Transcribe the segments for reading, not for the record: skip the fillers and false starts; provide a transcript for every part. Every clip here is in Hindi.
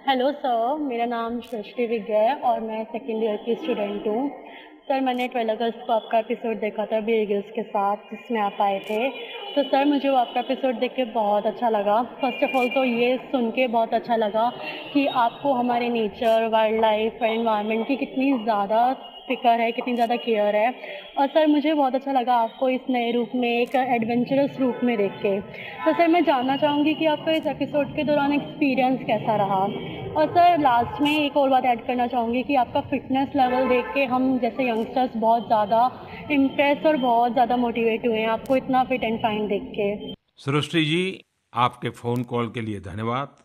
हेलो सर, मेरा नाम सृष्टि विद्या है और मैं सेकेंड ईयर की स्टूडेंट हूँ। सर, मैंने 12 अगस्त को आपका एपिसोड देखा था बेयर ग्रिल्स के साथ, जिसमें आप आए थे। तो सर, मुझे वो आपका एपिसोड देख के बहुत अच्छा लगा। फर्स्ट ऑफ ऑल तो ये सुन के बहुत अच्छा लगा कि आपको हमारे नेचर, वाइल्ड लाइफ और एनवायरनमेंट की कितनी ज़्यादा फ़िक्र है, कितनी ज़्यादा केयर है। और सर, मुझे बहुत अच्छा लगा आपको इस नए रूप में, एक एडवेंचरस रूप में देख के। तो सर, मैं जानना चाहूँगी कि आपका इस एपिसोड के दौरान एक्सपीरियंस कैसा रहा। और सर, लास्ट में एक और बात ऐड करना चाहूँगी कि आपका फ़िटनेस लेवल देख के हम जैसे यंगस्टर्स बहुत ज़्यादा इम्प्रेस और बहुत ज़्यादा मोटिवेट हुए हैं आपको इतना फिट एंड फाइन देख के। सृष्टि जी, आपके फ़ोन कॉल के लिए धन्यवाद।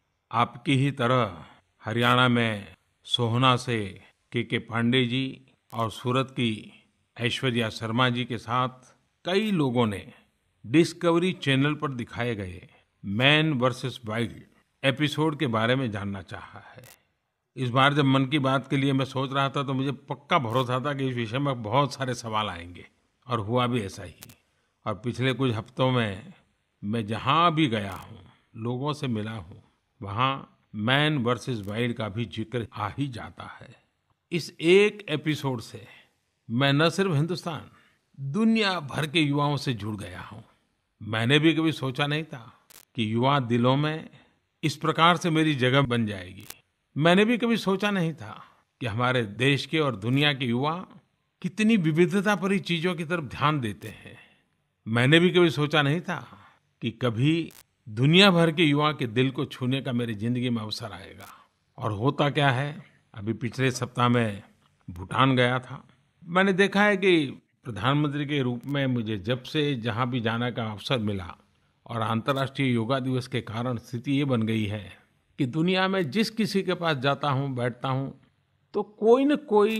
आपकी ही तरह हरियाणा में सोहना से के पांडे जी और सूरत की ऐश्वर्या शर्मा जी के साथ कई लोगों ने डिस्कवरी चैनल पर दिखाए गए मैन वर्सेस वाइल्ड एपिसोड के बारे में जानना चाहा है। इस बार जब मन की बात के लिए मैं सोच रहा था तो मुझे पक्का भरोसा था कि इस विषय में बहुत सारे सवाल आएंगे, और हुआ भी ऐसा ही। और पिछले कुछ हफ्तों में मैं जहाँ भी गया हूँ, लोगों से मिला हूँ, वहाँ मैन वर्सेस वाइल्ड का भी जिक्र आ ही जाता है। इस एक एपिसोड से मैं न सिर्फ हिंदुस्तान, दुनिया भर के युवाओं से जुड़ गया हूँ। मैंने भी कभी सोचा नहीं था कि युवा दिलों में इस प्रकार से मेरी जगह बन जाएगी। मैंने भी कभी सोचा नहीं था कि हमारे देश के और दुनिया के युवा कितनी विविधता भरी चीजों की तरफ ध्यान देते हैं। मैंने भी कभी सोचा नहीं था कि कभी दुनिया भर के युवा के दिल को छूने का मेरी जिंदगी में अवसर आएगा। और होता क्या है, अभी पिछले सप्ताह में भूटान गया था। मैंने देखा है कि प्रधानमंत्री के रूप में मुझे जब से जहाँ भी जाने का अवसर मिला, और अंतर्राष्ट्रीय योगा दिवस के कारण स्थिति ये बन गई है कि दुनिया में जिस किसी के पास जाता हूँ, बैठता हूँ, तो कोई न कोई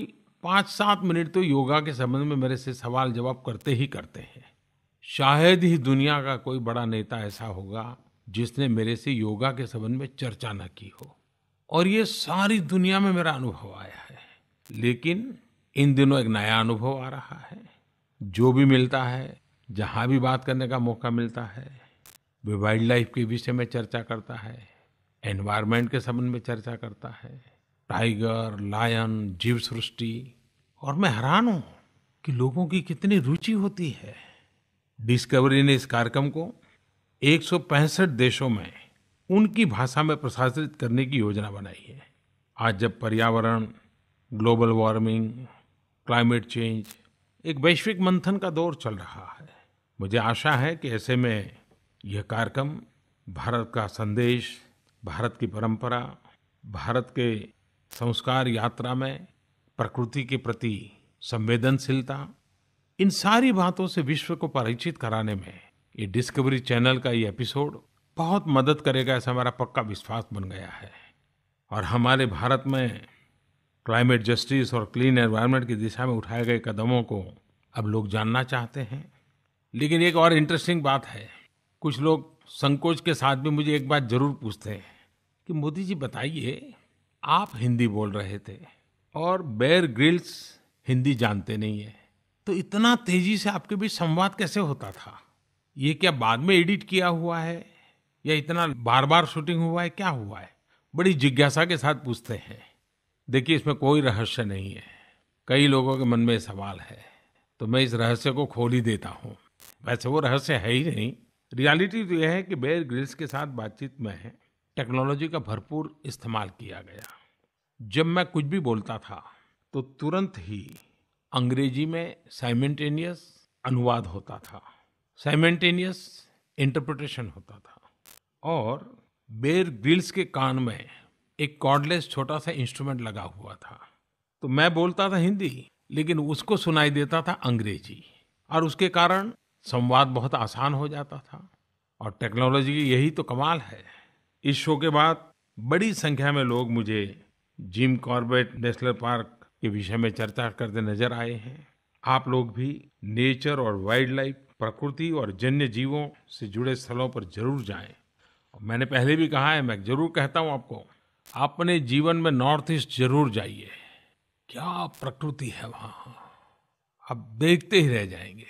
5-7 मिनट तो योगा के संबंध में मेरे से सवाल जवाब करते ही करते हैं। शायद ही दुनिया का कोई बड़ा नेता ऐसा होगा जिसने मेरे से योगा के संबंध में चर्चा न की हो। और ये सारी दुनिया में मेरा अनुभव आया है। लेकिन इन दिनों एक नया अनुभव आ रहा है। जो भी मिलता है, जहाँ भी बात करने का मौका मिलता है, वे वाइल्ड लाइफ के विषय में चर्चा करता है, एनवायरनमेंट के संबंध में चर्चा करता है, टाइगर, लायन, जीव सृष्टि। और मैं हैरान हूँ कि लोगों की कितनी रुचि होती है। डिस्कवरी ने इस कार्यक्रम को 165 देशों में उनकी भाषा में प्रसारित करने की योजना बनाई है। आज जब पर्यावरण, ग्लोबल वार्मिंग, क्लाइमेट चेंज एक वैश्विक मंथन का दौर चल रहा है, मुझे आशा है कि ऐसे में यह कार्यक्रम भारत का संदेश, भारत की परंपरा, भारत के संस्कार यात्रा में प्रकृति के प्रति संवेदनशीलता, इन सारी बातों से विश्व को परिचित कराने में ये डिस्कवरी चैनल का ये एपिसोड बहुत मदद करेगा, ऐसा हमारा पक्का विश्वास बन गया है। और हमारे भारत में क्लाइमेट जस्टिस और क्लीन एनवायरनमेंट की दिशा में उठाए गए कदमों को अब लोग जानना चाहते हैं। लेकिन एक और इंटरेस्टिंग बात है, कुछ लोग संकोच के साथ भी मुझे एक बात जरूर पूछते हैं कि मोदी जी बताइए, आप हिंदी बोल रहे थे और बेयर ग्रिल्स हिंदी जानते नहीं है, तो इतना तेजी से आपके बीच संवाद कैसे होता था? ये क्या बाद में एडिट किया हुआ है या इतना बार बार शूटिंग हुआ है, क्या हुआ है? बड़ी जिज्ञासा के साथ पूछते हैं। देखिए, इसमें कोई रहस्य नहीं है। कई लोगों के मन में सवाल है, तो मैं इस रहस्य को खोल ही देता हूँ। वैसे वो रहस्य है ही नहीं। रियलिटी तो यह है कि बेयर ग्रिल्स के साथ बातचीत में टेक्नोलॉजी का भरपूर इस्तेमाल किया गया। जब मैं कुछ भी बोलता था तो तुरंत ही अंग्रेजी में साइमल्टेनियस अनुवाद होता था, साइमल्टेनियस इंटरप्रिटेशन होता था। और बेयर ग्रिल्स के कान में एक कॉर्डलेस छोटा सा इंस्ट्रूमेंट लगा हुआ था, तो मैं बोलता था हिंदी, लेकिन उसको सुनाई देता था अंग्रेजी, और उसके कारण संवाद बहुत आसान हो जाता था। और टेक्नोलॉजी की यही तो कमाल है। इस शो के बाद बड़ी संख्या में लोग मुझे जिम कॉर्बेट नेशनल पार्क के विषय में चर्चा करते नजर आए हैं। आप लोग भी नेचर और वाइल्ड लाइफ, प्रकृति और जन्य जीवों से जुड़े स्थलों पर जरूर जाएं। और मैंने पहले भी कहा है, मैं जरूर कहता हूं आपको, अपने जीवन में नॉर्थ ईस्ट जरूर जाइए। क्या प्रकृति है वहां, आप देखते ही रह जाएंगे,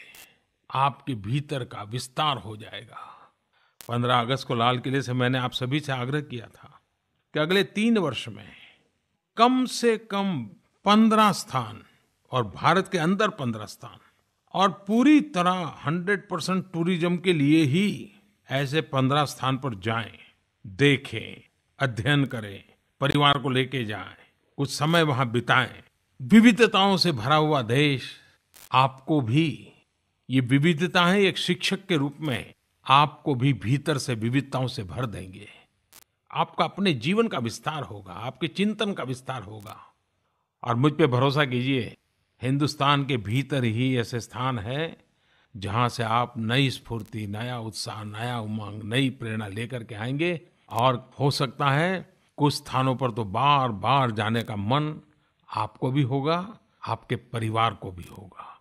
आपके भीतर का विस्तार हो जाएगा। 15 अगस्त को लाल किले से मैंने आप सभी से आग्रह किया था कि अगले 3 वर्ष में कम से कम 15 स्थान और भारत के अंदर 15 स्थान और पूरी तरह 100% टूरिज्म के लिए ही ऐसे 15 स्थान पर जाएं, देखें, अध्ययन करें, परिवार को लेके जाएं, कुछ समय वहां बिताएं। विविधताओं से भरा हुआ देश आपको भी, ये विविधताएं एक शिक्षक के रूप में आपको भी भीतर से विविधताओं से भर देंगे। आपका अपने जीवन का विस्तार होगा, आपके चिंतन का विस्तार होगा। और मुझ पे भरोसा कीजिए, हिंदुस्तान के भीतर ही ऐसे स्थान हैं जहां से आप नई स्फूर्ति, नया उत्साह, नया उमंग, नई प्रेरणा लेकर के आएंगे। और हो सकता है कुछ स्थानों पर तो बार बार जाने का मन आपको भी होगा, आपके परिवार को भी होगा।